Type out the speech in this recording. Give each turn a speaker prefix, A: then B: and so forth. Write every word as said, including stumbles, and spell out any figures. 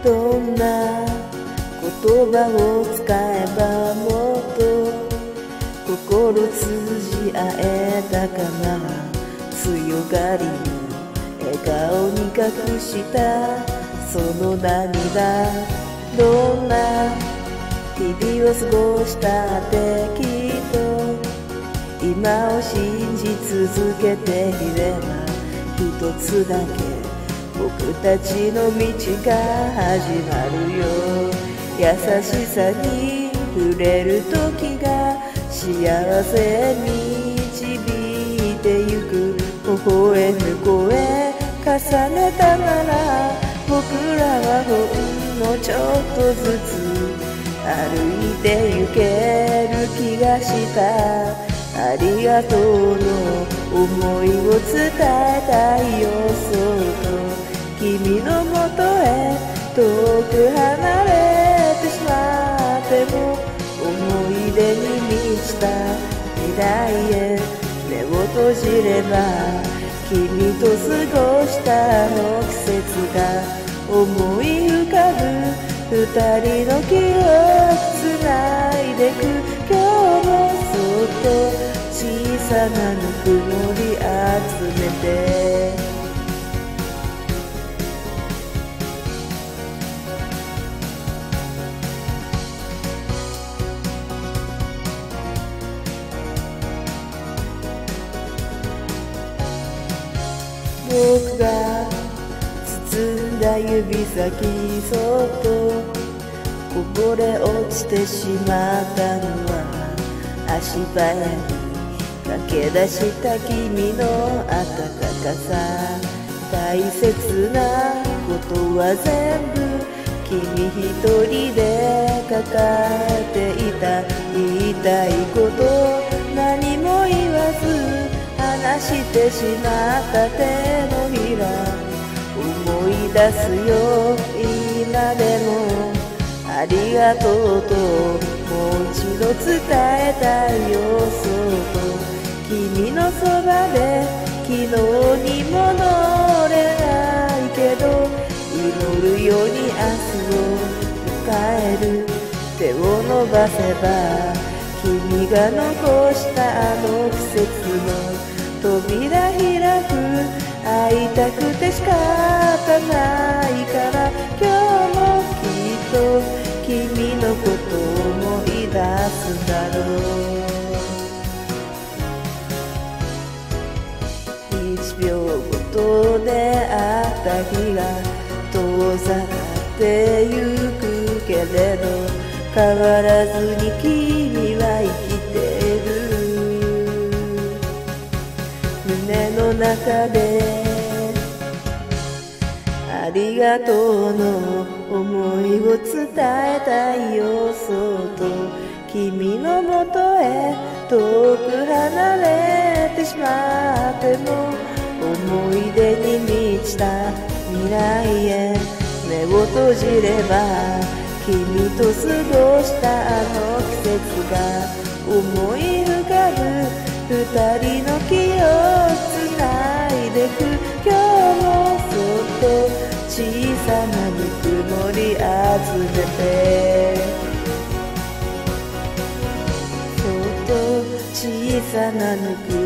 A: どんな言葉を使えばもっと心通じ合えたかな。強がりの笑顔に隠したその涙。どんな日々を過ごしたってきっと今を信じ続けていれば一つだけ僕たちの道が始まるよ。優しさに触れる時が幸せ導いてゆく。微笑む声重ねたなら僕らはほんのちょっとずつ歩いてゆける気がした。ありがとうの思いを伝えたいよ。そうと君のもとへ遠く離れてしまっても思い出に満ちた未来へ目を閉じれば君と過ごしたあの季節が思い浮かぶ。二人の記憶つないでく。今日もそっと小さなぬくもり集めて僕が包んだ指先そっとこぼれ落ちてしまったのは足早に駆け出した君の温かさ。大切なことは全部君一人で抱えていた。言いたいこと何も言わず離してしまった手のひら思い出すよ今でも。ありがとうともう一度伝えたいよ。そうと君のそばで昨日に戻れないけど祈るように明日を迎える。手を伸ばせば君が残したあの季節の扉開く。会いたくて仕方ないから今日もきっと君のことを思い出すだろう。一秒ごとで会った日が遠ざかってゆくけれど変わらずに君は生きてる。胸の中でありがとうの思いを伝えたいよ。そうと君のもとへ遠く離れてしまっても思い出に満ちた未来へ目を閉じれば君と過ごしたあの季節が思い浮かぶ。二人の気をつないでく。今日もそっと小さなぬくもり集めてそっと小さなぬく